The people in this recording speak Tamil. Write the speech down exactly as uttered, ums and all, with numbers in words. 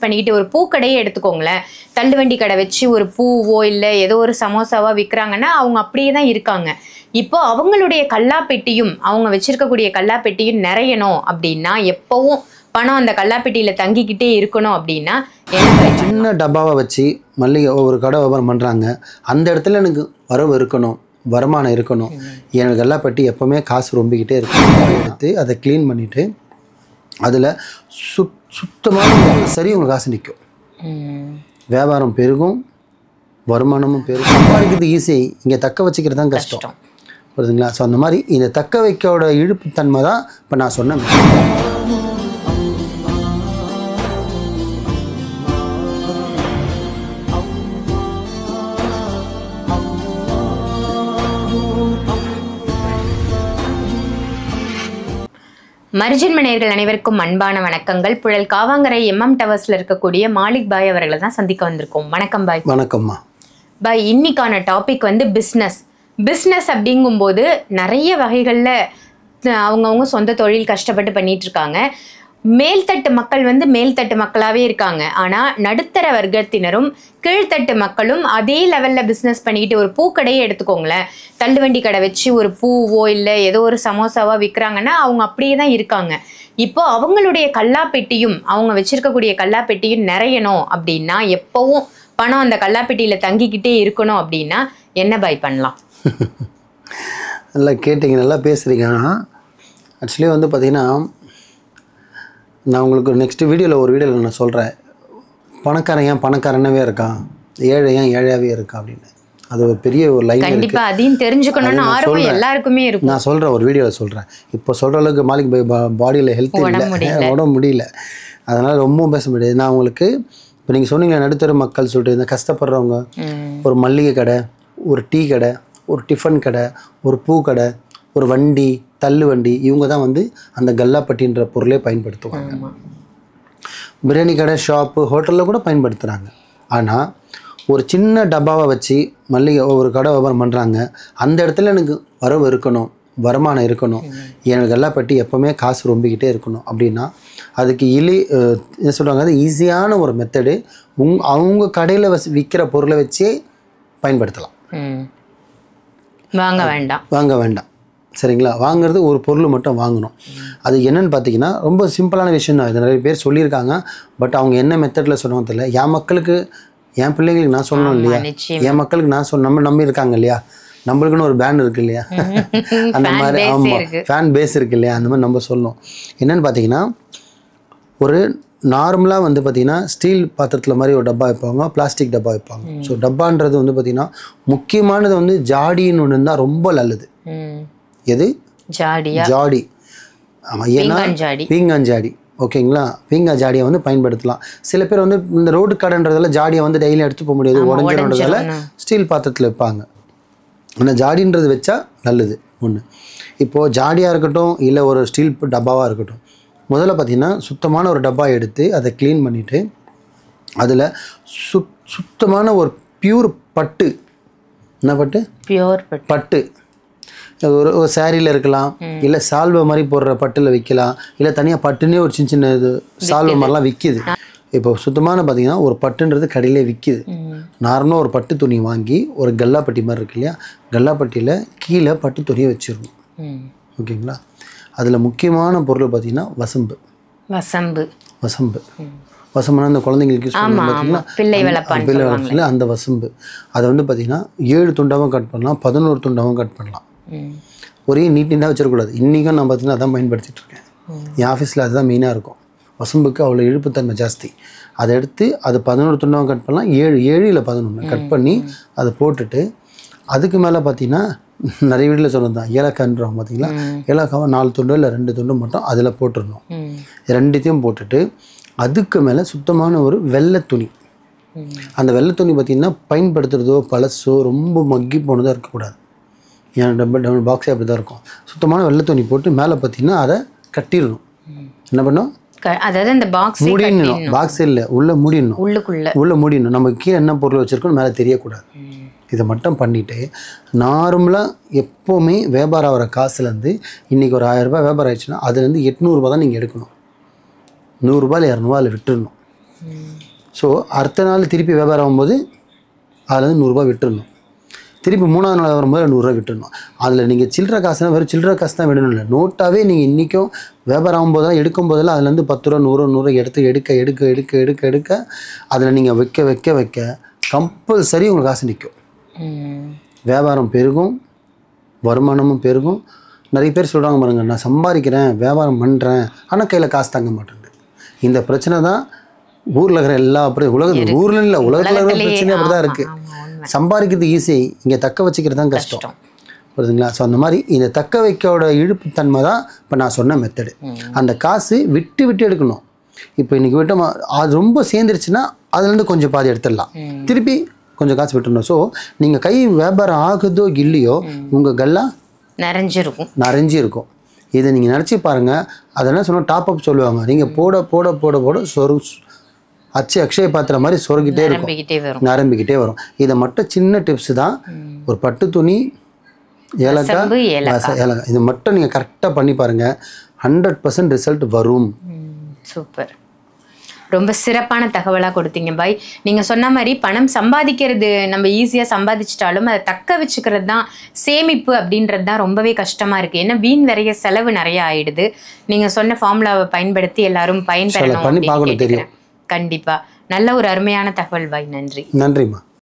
பண்ணிக்கிட்டு ஒரு பூக்கடையே எடுத்துக்கோங்களேன். தள்ளுவண்டி கடை வச்சு ஒரு பூவோ இல்லை ஏதோ ஒரு சமோசாவோ விற்கிறாங்கன்னா அவங்க அப்படியே தான் இருக்காங்க. இப்போ அவங்களுடைய கல்லாப்பெட்டியும் அவங்க வச்சிருக்கக்கூடிய கல்லாப்பெட்டியும் நிறையணும் அப்படின்னா, எப்பவும் பணம் அந்த கல்லாப்பெட்டியில் தங்கிக்கிட்டே இருக்கணும் அப்படின்னா, சின்ன டப்பாவை வச்சு மல்லிகை ஒரு கடை வியாபாரம் பண்ணுறாங்க. அந்த இடத்துல எனக்கு வரவு இருக்கணும், வருமானம் இருக்கணும், எனக்கு கல்லாப்பெட்டி எப்போவுமே காசு ரொம்பிக்கிட்டே இருக்கணும். எடுத்து அதை க்ளீன் பண்ணிவிட்டு அதில் சுத் சுத்தமாக சரி உங்களுக்கு காசு நிற்கும், வியாபாரம் பெருகும், வருமானமும் பெருகும். சம்பாதிக்கிறது ஈஸி, இங்கே தக்க வச்சுக்கிறது தான் கஷ்டம், புரியுதுங்களா? ஸோ அந்த மாதிரி இந்த தக்க வைக்கோட இழுப்புத்தன்மை தான் இப்போ நான் சொன்னேன். மர்ஜன்ம நேயர்கள் அனைவருக்கும் அன்பான வணக்கங்கள். புழல் காவாங்கரை எம்எம் டவர்ஸ்ல இருக்கக்கூடிய மாலிக் பாய் அவர்களை தான் சந்திக்க வந்திருக்கோம். வணக்கம் பாய். வணக்கம்மா. பாய், இன்னைக்கான டாபிக் வந்து பிஸ்னஸ். பிஸ்னஸ் அப்படிங்கும்போது நிறைய வகைகளில் அவங்கவுங்க சொந்த தொழில் கஷ்டப்பட்டு பண்ணிட்டு இருக்காங்க. மேல்தட்டு மக்கள் வந்து மேல்தட்டு மக்களாகவே இருக்காங்க. ஆனால் நடுத்தர வர்க்கத்தினரும் கீழ்த்தட்டு மக்களும் அதே லெவலில் பிஸ்னஸ் பண்ணிக்கிட்டு ஒரு பூக்கடையே எடுத்துக்கோங்களேன். தள்ளுவண்டி கடை வச்சு ஒரு பூவோ இல்லை ஏதோ ஒரு சமோசாவோ விற்கிறாங்கன்னா அவங்க அப்படியே தான் இருக்காங்க. இப்போ அவங்களுடைய கல்லாப்பெட்டியும் அவங்க வச்சிருக்கக்கூடிய கல்லாப்பெட்டியும் நிறையணும் அப்படின்னா, எப்போவும் பணம் அந்த கல்லாப்பெட்டியில் தங்கிக்கிட்டே இருக்கணும் அப்படின்னா என்ன பாய் பண்ணலாம்? நல்லா கேட்டிங்க, நல்லா பேசுகிறீங்க. ஆக்சுவலி வந்து பார்த்திங்கன்னா, நான் உங்களுக்கு நெக்ஸ்ட் வீடியோவில் ஒரு வீடியோவில் நான் சொல்கிறேன், பணக்காரன் ஏன் பணக்காரனவே இருக்கான், ஏழை ஏன் ஏழையாகவே இருக்கான் அப்படின்னு. அது ஒரு பெரிய ஒரு லைன். கண்டிப்பாக அதையும் தெரிஞ்சுக்கணும்னு ஆர்வம் எல்லாருக்குமே இருக்கும். நான் சொல்கிறேன், ஒரு வீடியோவில் சொல்கிறேன். இப்போ சொல்கிற அளவுக்கு மாலிக் பாய் பாடியில் ஹெல்த் இல்லை, உடம்பு முடியல, அதனால் ரொம்பவும் பேச முடியாது. நான் உங்களுக்கு இப்போ நீங்கள் சொன்னீங்களா நடுத்தர மக்கள் சொல்லிட்டு, இந்த கஷ்டப்படுறவங்க ஒரு மல்லிகை கடை, ஒரு டீ கடை, ஒரு டிஃபன் கடை, ஒரு பூ கடை, ஒரு வண்டி, தள்ளு வண்டி, இவங்க தான் வந்து அந்த கல்லாப்பட்டின்ற பொருளே பயன்படுத்துவாங்க. பிரியாணி கடை, ஷாப்பு, ஹோட்டலில் கூட பயன்படுத்துகிறாங்க. ஆனால் ஒரு சின்ன டப்பாவை வச்சு மல்லிகை ஒரு கடை வியாபாரம் பண்ணுறாங்க. அந்த இடத்துல எனக்கு வரவு இருக்கணும், வருமானம் இருக்கணும், எனக்கு கல்லாப்பட்டி எப்போவுமே காசு ரொம்பிக்கிட்டே இருக்கணும் அப்படின்னா, அதுக்கு இலி என்ன சொல்கிறாங்க, அது ஈஸியான ஒரு மெத்தடு. உங் அவங்க கடையில் வச்சு விற்கிற பொருளை வச்சே பயன்படுத்தலாம். வாங்க வேண்டாம் வாங்க வேண்டாம் சரிங்களா? வாங்குறது ஒரு பொருள் மட்டும் வாங்கணும். அது என்னென்னு பார்த்தீங்கன்னா ரொம்ப சிம்பிளான விஷயம் தான். இது நிறைய பேர் சொல்லியிருக்காங்க. பட் அவங்க என்ன மெத்தடில் சொன்னவங்க தெரியல. என் மக்களுக்கு, என் பிள்ளைங்களுக்கு நான் சொல்லணும் இல்லையா, என் மக்களுக்கு நான் சொன்ன நம்ம நம்பி இருக்காங்க இல்லையா, நம்மளுக்குன்னு ஒரு பேண்ட் இருக்குது இல்லையா, அந்த மாதிரி ஆமாம் ஃபேன் பேஸ் இருக்குது இல்லையா, அந்த மாதிரி நம்ம சொல்லணும். என்னென்னு பார்த்தீங்கன்னா, ஒரு நார்மலாக வந்து பார்த்திங்கன்னா ஸ்டீல் பாத்திரத்தில் மாதிரி ஒரு டப்பா வைப்பாங்க, பிளாஸ்டிக் டப்பா வைப்பாங்க. ஸோ டப்பான்றது வந்து பார்த்திங்கன்னா முக்கியமானது வந்து ஜாடின்னு ஒன்று இருந்தால் ரொம்ப நல்லது. எது? ஜாடியா? ஜாடி. ஆமாம், ஏன்னா பீங்காஞ்சாடி, ஓகேங்களா? பீங்கா ஜாடியை வந்து பயன்படுத்தலாம். சில பேர் வந்து இந்த ரோடு கடைன்றதால ஜாடியை வந்து டெய்லி எடுத்து போக முடியாது, உடஞ்சின்றதால ஸ்டீல் பாத்திரத்தில் வைப்பாங்க. ஆனால் ஜாடின்றது வச்சா நல்லது ஒன்று. இப்போது ஜாடியாக இருக்கட்டும் இல்லை ஒரு ஸ்டீல் டப்பாவாக இருக்கட்டும், முதல்ல பார்த்திங்கன்னா சுத்தமான ஒரு டப்பா எடுத்து அதை க்ளீன் பண்ணிவிட்டு அதில் சுத் சுத்தமான ஒரு பியூர் பட்டு, என்ன பட்டு? பியூர் பட்டு. ஒரு ஒரு சாரியில் இருக்கலாம், இல்லை சால்வை மாதிரி போடுற பட்டில் விற்கலாம், இல்லை தனியாக பட்டுன்னே ஒரு சின்ன சின்ன இது சால்வை மாதிரிலாம் விற்கிது. இப்போ சுத்தமான பார்த்திங்கன்னா ஒரு பட்டுன்றது கடையிலே விற்கிது. நார்மலாக ஒரு பட்டு துணி வாங்கி ஒரு கல்லாப்பட்டி மாதிரி இருக்கு இல்லையா, கல்லாப்பட்டியில் கீழே பட்டு துணியை வச்சிடணும். ஓகேங்களா? அதில் முக்கியமான பொருள் பார்த்திங்கன்னா வசம்பு. வசம்பு வசம்பு வசம்புனா அந்த குழந்தைங்களுக்கு பார்த்தீங்கன்னா பிள்ளை வளர்ப்பில் அந்த வசம்பு. அதை வந்து பார்த்திங்கன்னா ஏழு துண்டாகவும் கட் பண்ணலாம், பதினோரு துண்டாகவும் கட் பண்ணலாம். ஒரே நீட் நீட்டாக வச்சிடக்கூடாது. இன்றைக்கும் நான் பார்த்திங்கன்னா அதான் பயன்படுத்திகிட்டு இருக்கேன். என் ஆஃபீஸில் அதுதான் மெயினாக இருக்கும். வசம்புக்கு அவ்வளோ இழுப்புத்தன்மை ஜாஸ்தி. அதை எடுத்து அது பதினோரு துண்டாகவும் கட் பண்ணலாம், ஏழு ஏழு இல்லை பதினொன்று கட் பண்ணி அதை போட்டுட்டு, அதுக்கு மேலே பார்த்திங்கன்னா நிறைய வீட்டில் சொன்னது தான் ஏலக்காய்ன்றோம் பார்த்தீங்களா, ஏலக்காவை நாலு துண்டு இல்லை ரெண்டு துண்டு மட்டும் அதில் போட்டுடணும். ரெண்டுத்தையும் போட்டுட்டு அதுக்கு மேலே சுத்தமான ஒரு வெள்ளை துணி. அந்த வெள்ளை துணி பார்த்திங்கன்னா பயன்படுத்துகிறதோ பழசோ ரொம்ப மக்கி போனதாக இருக்கக்கூடாது. என் டப்பா டபுள் பாக்ஸே அப்படி தான் இருக்கும். சுத்தமான வெள்ளை துணி போட்டு மேலே பார்த்திங்கன்னா அதை கட்டிடணும். என்ன பண்ணோம், அதாவது அந்த பாக்ஸ் மூடிடணும். பாக்ஸ் இல்லை, உள்ளே மூடிடணும், உள்ளுக்குள்ளே உள்ளே மூடிடணும். நம்ம கீழே என்ன பொருள் வச்சுருக்கோம் மேலே தெரியக்கூடாது. இதை மட்டும் பண்ணிவிட்டு நார்மலாக எப்போவுமே வியாபாரம் ஆகிற காசுலேருந்து இன்றைக்கி ஒரு ஆயிரரூபா வியாபாரம் ஆயிடுச்சுன்னா அதுலேருந்து எட்நூறுபா தான் நீங்கள் எடுக்கணும். நூறுரூபா இல்லை இரநூறுவா அதில் விட்டுடணும். ஸோ அடுத்த நாள் திருப்பி வியாபாரம் ஆகும்போது அதில் வந்து நூறுரூவா விட்டுருணும். திருப்பி மூணாவது நாள் வரும்போது நூறுரூவா விட்டுருணும். அதில் நீங்கள் சில்லற காசுனா வெறும் சில்லற காசு தான் விடணும் இல்லை, நோட்டாகவே நீங்கள் இன்றைக்கும் வியாபாரம் ஆகும்போதெல்லாம் எடுக்கும் போதெல்லாம் அதுலேருந்து பத்து ரூபா நூறு நூறு எடுத்து எடுக்க எடுக்க எடுக்க எடுக்க எடுக்க அதில் நீங்கள் வைக்க வைக்க வைக்க கம்பல்சரி உங்களுக்கு காசு நிற்கும். வியாபாரம் பெருகும், வருமானமும் பெருகும். நிறைய பேர் சொல்கிறாங்க பாருங்க, நான் சம்பாதிக்கிறேன் வியாபாரம் பண்ணுறேன் ஆனால் கையில் காசு தாங்க மாட்டேங்குது. இந்த பிரச்சனை தான் ஊரில் இருக்கிற எல்லா அப்படி உலகத்தில் ஊரில் இல்லை உலகத்தில் இருக்கிற பிரச்சனையும் அப்படி தான் இருக்குது. சம்பாதிக்கிறது ஈஸி, இங்கே தக்க வச்சுக்கிறது தான் கஷ்டம். புரியுதுங்களா? ஸோ அந்த மாதிரி இந்த தக்க வைக்கோட இழுப்புத்தன்மை தான் இப்போ நான் சொன்ன மெத்தடு. அந்த காசு விட்டு விட்டு எடுக்கணும். இப்போ இன்றைக்கி விட்டோமா அது ரொம்ப சேர்ந்துருச்சுன்னா அதுலேருந்து கொஞ்சம் பாதி எடுத்துடலாம், திருப்பி கொஞ்சம் காசு விட்டுடணும். ஸோ நீங்கள் கை வியாபாரம் ஆகுதோ இல்லையோ உங்கள் கல்லா நிறைஞ்சிருக்கும் நிறைஞ்சிருக்கும். இதை நீங்கள் நினச்சி பாருங்கள். அதெல்லாம் சொன்னால் டாப் அப் சொல்லுவாங்க. நீங்கள் போட போட போட போட சொரு அச்சு அக்ஷய பாத்திர மாதிரி சொருகிட்டே இருக்கும், நிரம்பிக்கிட்டே வரும். இதை மட்டும் சின்ன டிப்ஸ் தான். ஒரு பட்டு துணி, ஏலக்காய், ஏலக்காய் இது மட்டும் நீங்கள் கரெக்டாக பண்ணி பாருங்கள், ஹண்ட்ரட் பர்சன்ட் ரிசல்ட் வரும். சூப்பர். ரொம்ப சிறப்பான தகவலாக கொடுத்தீங்க பாய். நீங்கள் சொன்ன மாதிரி பணம் சம்பாதிக்கிறது நம்ம ஈஸியாக சம்பாதிச்சிட்டாலும் அதை தக்க வச்சுக்கிறது தான், சேமிப்பு அப்படின்றது தான் ரொம்பவே கஷ்டமாக இருக்குது. ஏன்னா வீண் நிறைய செலவு நிறைய ஆயிடுது. நீங்கள் சொன்ன ஃபார்முலாவை பயன்படுத்தி எல்லாரும் பயன்பெறணும். தெரியும் கண்டிப்பாக நல்ல ஒரு அருமையான தகவல் பாய். நன்றி. நன்றிம்மா.